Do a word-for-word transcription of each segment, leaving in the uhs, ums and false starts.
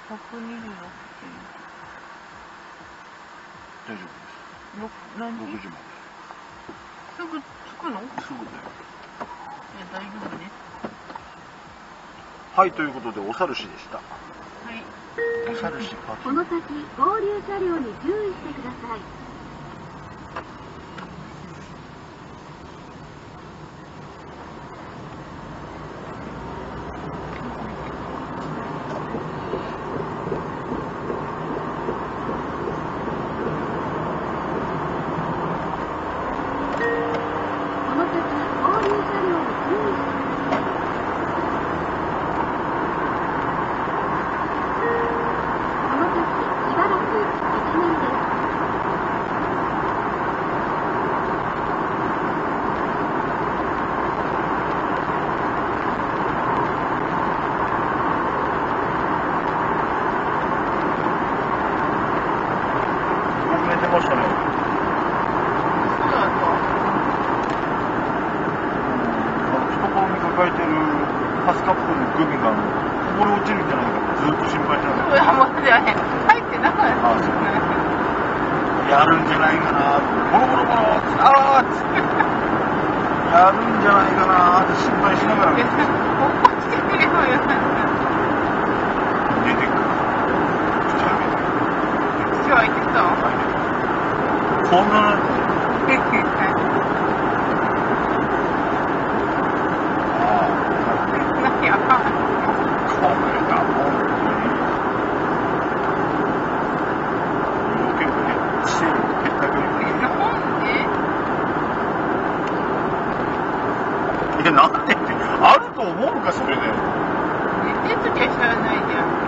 ひゃくにじゅうろくてん。 大丈夫です。 ろく、何時？ ろくじまで。 すぐ着くの？ すぐだよ。 いや、大丈夫です。 はい、ということで、おさるしでした。 はい。 おさるしパこの先、合流車両に注意してください。 やるんじゃないかな、ボロボロボロ、あーっつって、やるんじゃないかなって心配しながら、 起こしてくれよ、よ。 出てくる。口開けて。 口開いてた？ こんな、ああ、 何やかん。 これだ、本当に。結構ね、してる、へったくり。いや、なんでって、あると思うか、それで。 寝てるときは知らないじゃん。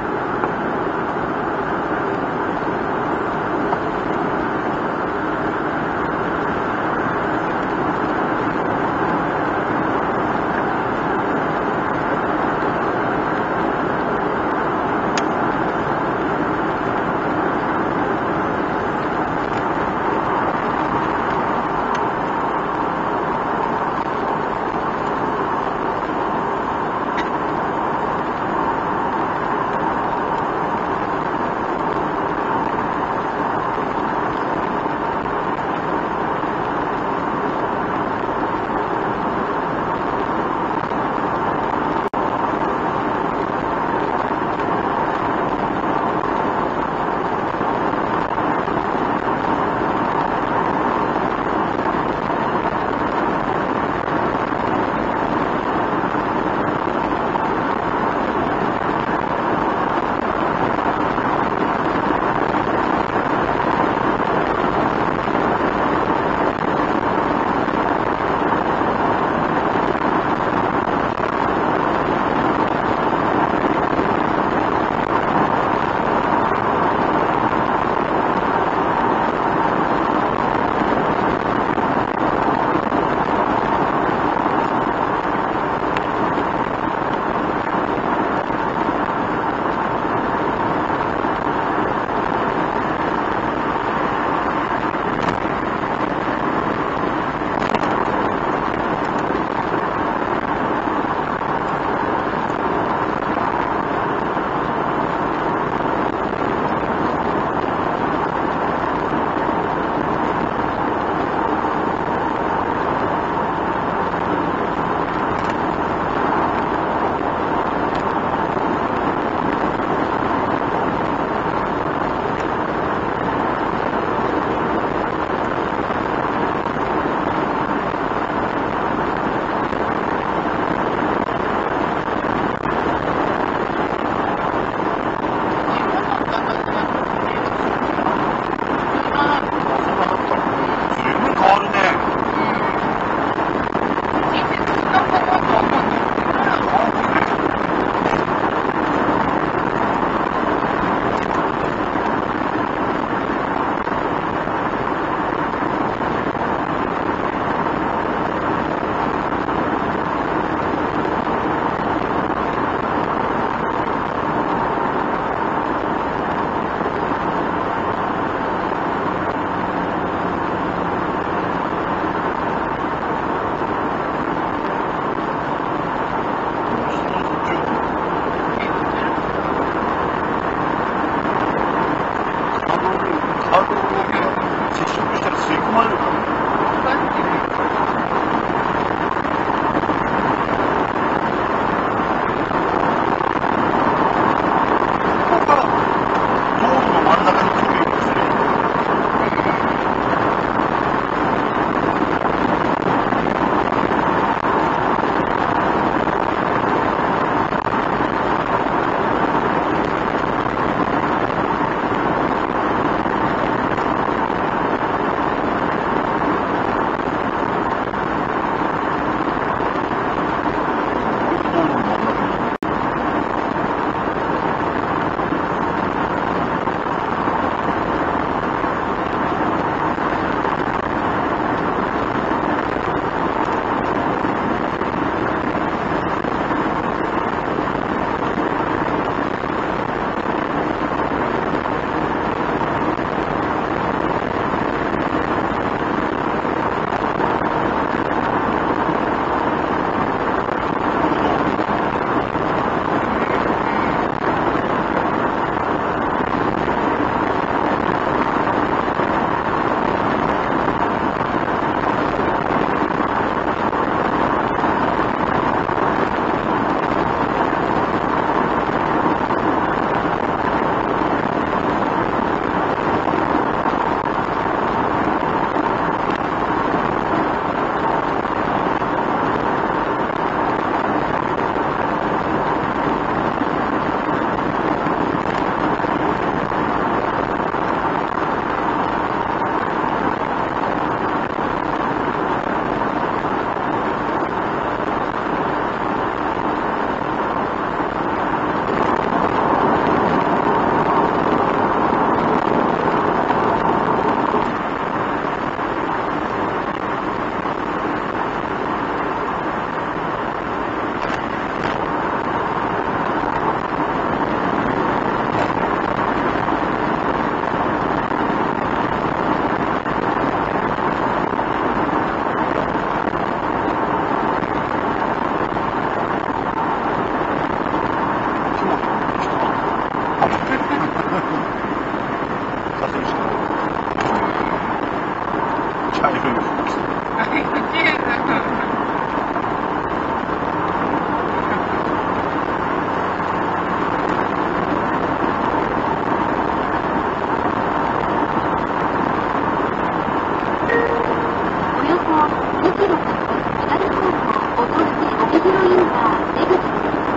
ター出口です。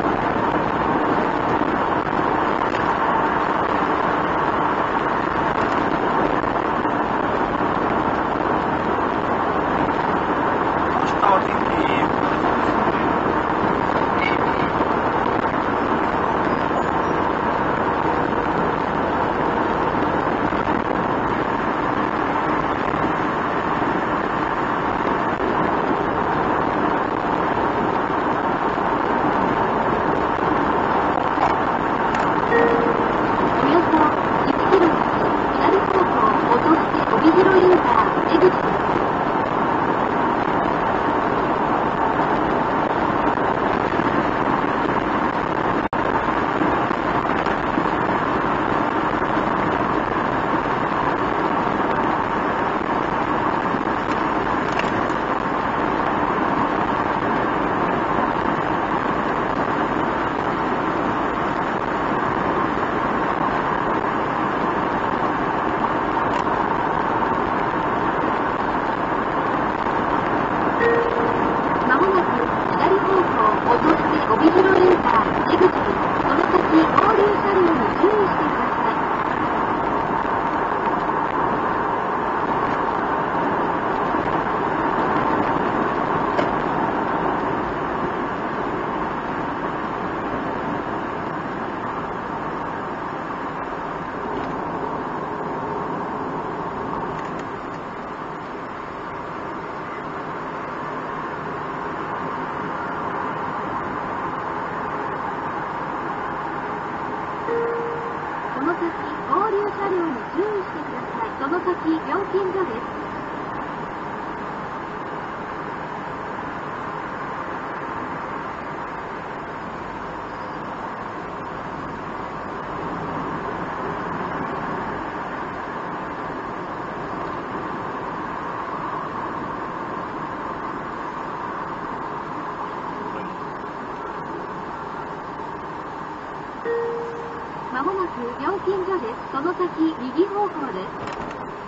明日は天気良くなりおよそいちキロ先、左方向、落として帯広インター出口です。まもなく左方向、落として帯広インター出口です。その先、合流車両に注意してください。この先、合流車両に注意してください。その先、料金所です。まもなく料金所です。その先、右方向です。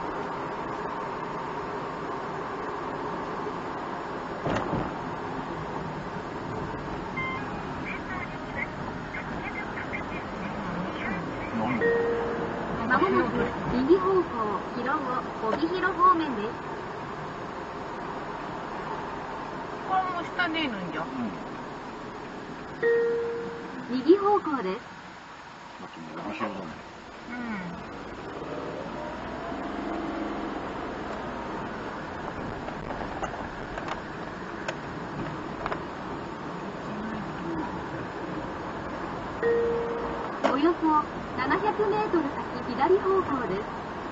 なんでまもなく右方向、広尾、帯広方面です。 これも下でいるんじゃん。 右方向です。 だってもう帯広だね。 うん。 およそななひゃくメートル先、左方向です。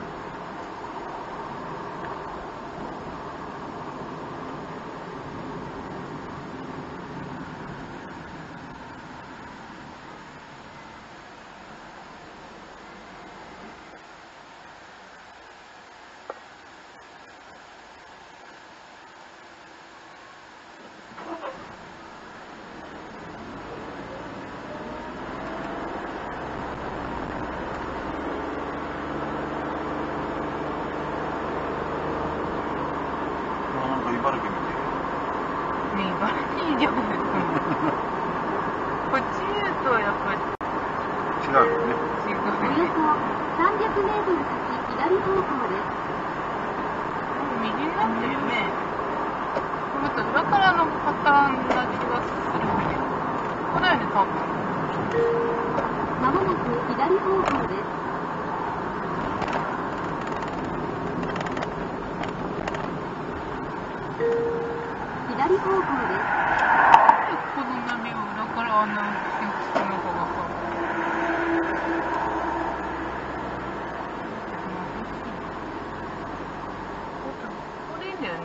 なんか茨城みたい。 ね、茨城じゃない。こっち言うとやっぱり違うよね。 違うおよそさんびゃくメートル先、左方向です。 右になってるね。また裏からのパターンな気がするね。ここだよね、多分。 まもなく左方向です。左方向です。 この波を裏からあんなにつくのかがわかる。これいいんだよね。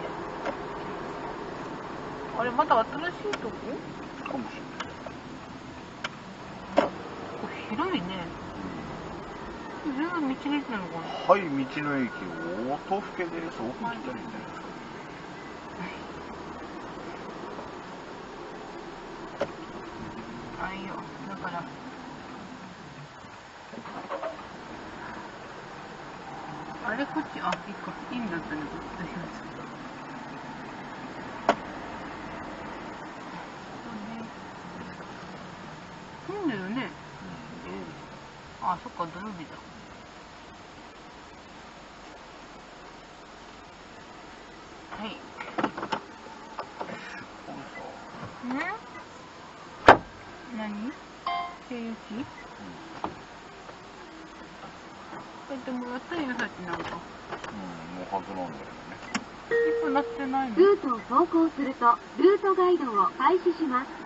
あれ、また新しいとこ？ かもしれない。 これ広いね。全部道の駅なのかな？ はい、道の駅、音更です。奥行ったらいいんじゃないですか。 あ、いいよ。だから。あれ、こっち、あ、いいか。いいんだったね、こっちのやつ。ここね。 んだよね。あ、そっか、土曜日だ。はい。ん？何？経由地？うん。だってもうやったよ、さっきなんか。 うん、もうはずなんだよね。 いっぷんなってないの？ ルートを走行すると、ルートガイドを開始します。